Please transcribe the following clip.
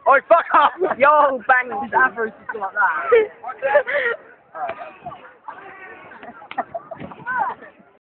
Oh, fuck off! Yo, bang. His afro is just like that.